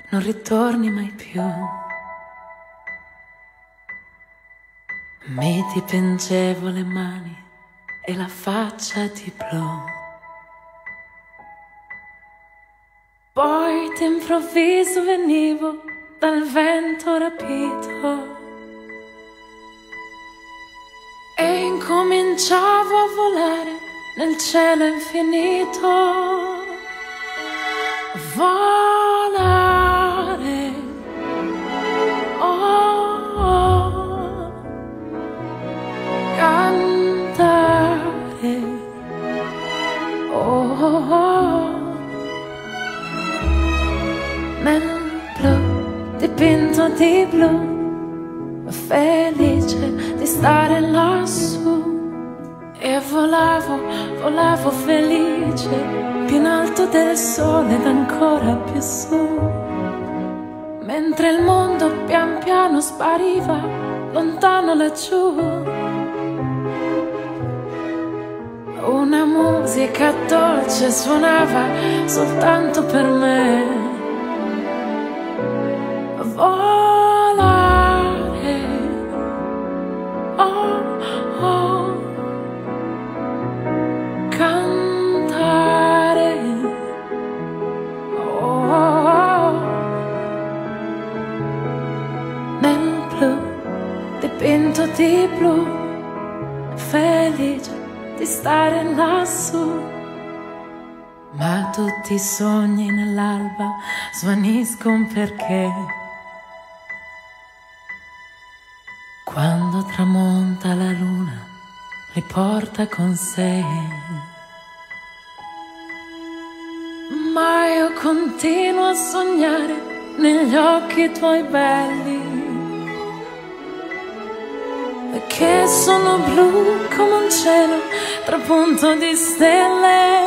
non ritorni mai più. Mi dipingevo le mani e la faccia di blu. Poi d'improvviso venivo dal vento rapito e incominciavo a volare nel cielo infinito. Volare, oh, oh, cantare, oh, oh, oh, nel blu, dipinto di blu, felice di stare lassù. E volavo felice, più in alto del sole ed ancora più su. Mentre il mondo pian piano spariva, lontano laggiù. Una musica dolce suonava soltanto per me. Volare, oh, oh, cantare, oh, oh, nel blu, dipinto di blu, felice di stare lassù. Ma tutti i sogni nell'alba svaniscono perché quando tramonta la luna li porta con sé. Ma io continuo a sognare negli occhi tuoi belli, che sono blu come un cielo trapunto di stelle.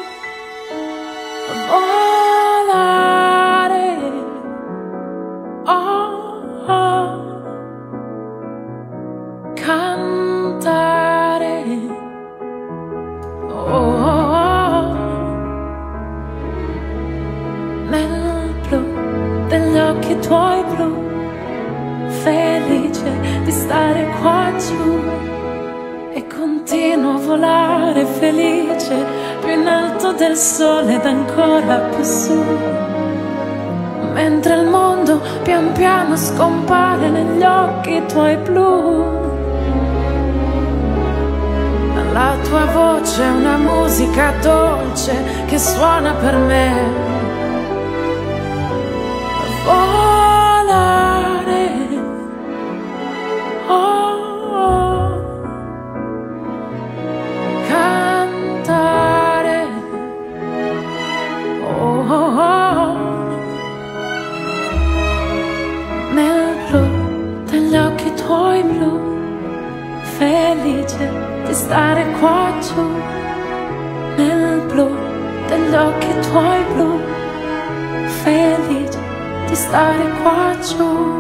Volare, oh, oh, cantare, oh, oh, oh, nel blu degli occhi tuoi blu, felice di stare qua giù. E continuo a volare felice, più in alto del sole ed ancora più su. Mentre il mondo pian piano scompare negli occhi tuoi blu. La tua voce è una musica dolce che suona per me. Volare, oh, oh, cantare, oh, oh, oh, nel blu degli occhi tuoi blu, felice di stare qua giù. Nel blu degli occhi tuoi blu, felice di stare qua giù.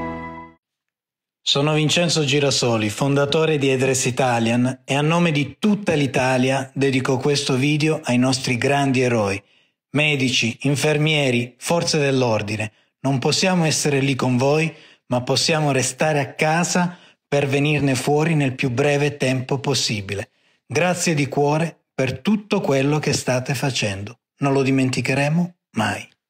Sono Vincenzo Girasoli, fondatore di Headdress Italian, e a nome di tutta l'Italia dedico questo video ai nostri grandi eroi, medici, infermieri, forze dell'ordine. Non possiamo essere lì con voi, ma possiamo restare a casa per venirne fuori nel più breve tempo possibile. Grazie di cuore per tutto quello che state facendo. Non lo dimenticheremo mai.